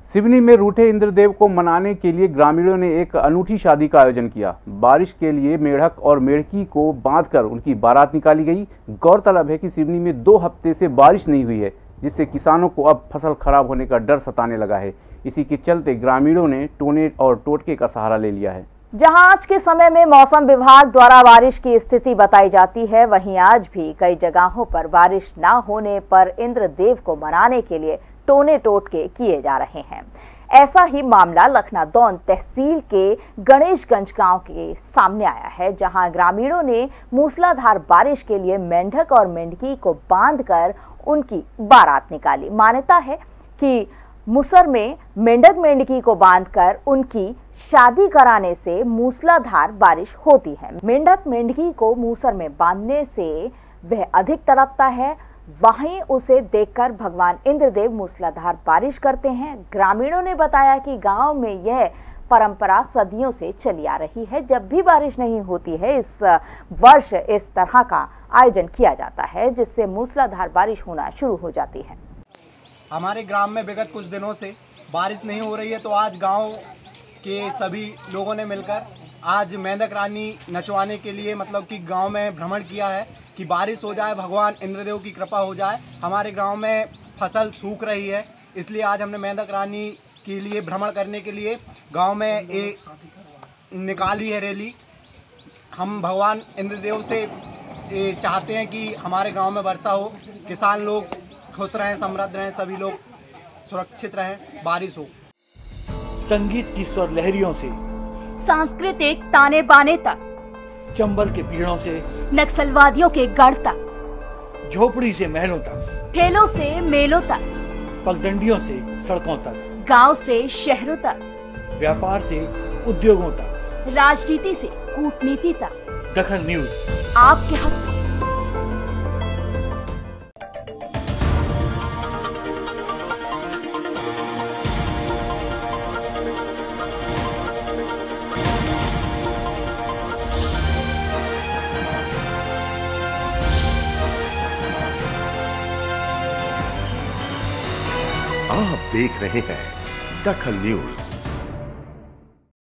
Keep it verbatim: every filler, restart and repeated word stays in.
सिवनी में रूठे इंद्रदेव को मनाने के लिए ग्रामीणों ने एक अनूठी शादी का आयोजन किया। बारिश के लिए मेढ़क और मेढ़की को बांधकर उनकी बारात निकाली गई। गौरतलब है कि सिवनी में दो हफ्ते से बारिश नहीं हुई है, जिससे किसानों को अब फसल खराब होने का डर सताने लगा है। इसी के चलते ग्रामीणों ने टोने और टोटके का सहारा ले लिया है। जहां आज के समय में मौसम विभाग द्वारा बारिश की स्थिति बताई जाती है, वहीं आज भी कई जगहों पर बारिश न होने पर इंद्रदेव को मनाने के लिए टोने टोटके किए जा रहे हैं। ऐसा ही मामला लखनादौन तहसील के गणेशगंज गांव के सामने आया है, जहां ग्रामीणों ने मूसलाधार बारिश के लिए मेंढक और मेंढकी को बांधकर उनकी बारात निकाली। मान्यता है कि मुसर में मेंढक मेंढकी को बांधकर उनकी शादी कराने से मूसलाधार बारिश होती है। मेंढक मेंढकी को मूसर में बांधने से वह अधिक तड़पता है, वहीं उसे देखकर भगवान इंद्रदेव मूसलाधार बारिश करते हैं। ग्रामीणों ने बताया कि गांव में यह परंपरा सदियों से चली आ रही है। जब भी बारिश नहीं होती है, इस वर्ष इस तरह का आयोजन किया जाता है, जिससे मूसलाधार बारिश होना शुरू हो जाती है। हमारे ग्राम में विगत कुछ दिनों से बारिश नहीं हो रही है, तो आज गांव के सभी लोगों ने मिलकर आज मेंढक रानी नचवाने के लिए मतलब कि गांव में भ्रमण किया है कि बारिश हो जाए, भगवान इंद्रदेव की कृपा हो जाए। हमारे गांव में फसल सूख रही है, इसलिए आज हमने मेंढक रानी के लिए भ्रमण करने के लिए गांव में एक निकाली है रैली। हम भगवान इंद्रदेव से चाहते हैं कि हमारे गांव में वर्षा हो, किसान लोग खुश रहें, समृद्ध रहें, सभी लोग सुरक्षित रहें, बारिश हो। संगीत की स्वर लहरियों से सांस्कृतिक ताने बाने तक, चंबल के पीड़ों से नक्सलवादियों के गढ़ तक, झोपड़ी से महलों तक, ठेलों से मेलों तक, पगडंडियों से सड़कों तक, गांव से शहरों तक, व्यापार से उद्योगों तक, राजनीति से कूटनीति तक, दखल न्यूज आपके हक में। आप देख रहे हैं दखल न्यूज।